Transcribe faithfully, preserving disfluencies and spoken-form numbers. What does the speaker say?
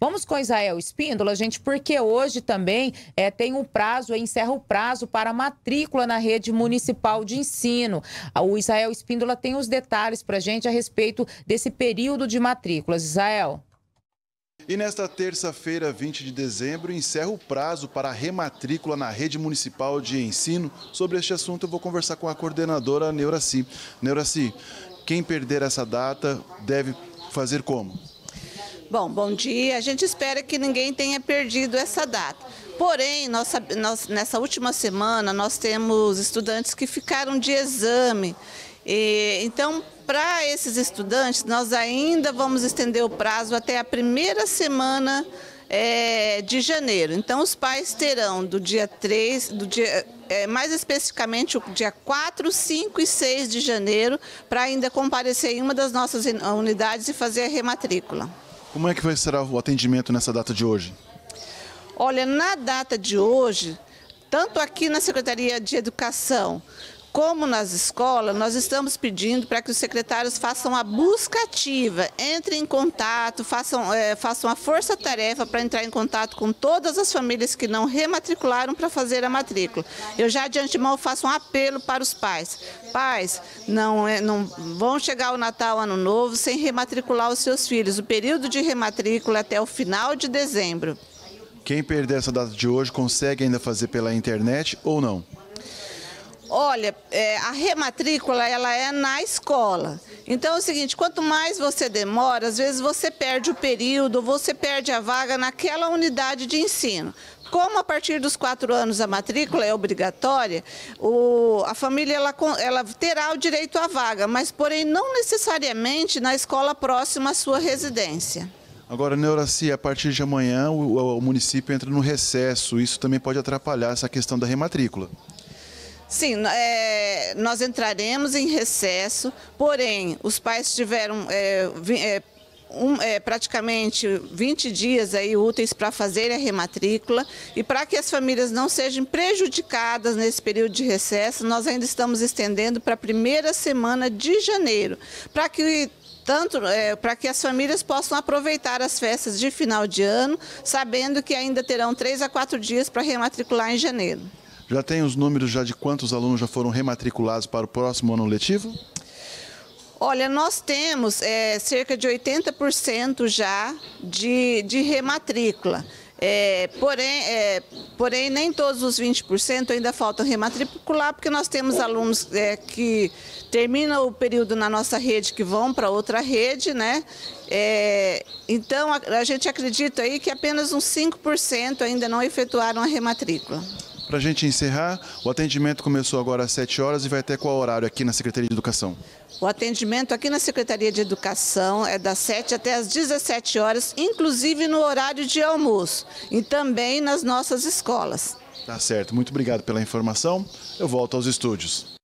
Vamos com Israel Espíndola, gente, porque hoje também é, tem um prazo, encerra o prazo para matrícula na rede municipal de ensino. O Israel Espíndola tem os detalhes para a gente a respeito desse período de matrículas. Israel. E nesta terça-feira, vinte de dezembro, encerra o prazo para a rematrícula na rede municipal de ensino. Sobre este assunto eu vou conversar com a coordenadora Neuraci. Neuraci, quem perder essa data deve fazer como? Bom, bom dia. A gente espera que ninguém tenha perdido essa data. Porém, nós, nós, nessa última semana, nós temos estudantes que ficaram de exame. E, então, para esses estudantes, nós ainda vamos estender o prazo até a primeira semana é, de janeiro. Então, os pais terão do dia três, do dia, é, mais especificamente o dia quatro, cinco e seis de janeiro, para ainda comparecer em uma das nossas unidades e fazer a rematrícula. Como é que vai ser o atendimento nessa data de hoje? Olha, na data de hoje, tanto aqui na Secretaria de Educação, como nas escolas, nós estamos pedindo para que os secretários façam a busca ativa, entrem em contato, façam, é, façam a força-tarefa para entrar em contato com todas as famílias que não rematricularam para fazer a matrícula. Eu já de antemão faço um apelo para os pais. Pais, não, é, não vão chegar o Natal, Ano Novo, sem rematricular os seus filhos. O período de rematrícula é até o final de dezembro. Quem perder essa data de hoje consegue ainda fazer pela internet ou não? Olha, é, a rematrícula ela é na escola. Então é o seguinte, quanto mais você demora, às vezes você perde o período, você perde a vaga naquela unidade de ensino. Como a partir dos quatro anos a matrícula é obrigatória, o, a família ela, ela terá o direito à vaga, mas porém não necessariamente na escola próxima à sua residência. Agora, Neuraci, a partir de amanhã o, o município entra no recesso, isso também pode atrapalhar essa questão da rematrícula. Sim, é, nós entraremos em recesso, porém, os pais tiveram é, é, um, é, praticamente vinte dias aí úteis para fazer a rematrícula e para que as famílias não sejam prejudicadas nesse período de recesso, nós ainda estamos estendendo para a primeira semana de janeiro, para que tanto é, para que as famílias possam aproveitar as festas de final de ano, sabendo que ainda terão três a quatro dias para rematricular em janeiro. Já tem os números já de quantos alunos já foram rematriculados para o próximo ano letivo? Olha, nós temos é, cerca de oitenta por cento já de, de rematrícula. É, porém, é, porém, nem todos os vinte por cento ainda faltam rematricular, porque nós temos alunos é, que terminam o período na nossa rede, que vão para outra rede, né? É, então, a, a gente acredita aí que apenas uns cinco por cento ainda não efetuaram a rematrícula. Para a gente encerrar, o atendimento começou agora às sete horas e vai até qual horário aqui na Secretaria de Educação? O atendimento aqui na Secretaria de Educação é das sete até as dezessete horas, inclusive no horário de almoço e também nas nossas escolas. Tá certo, muito obrigado pela informação. Eu volto aos estúdios.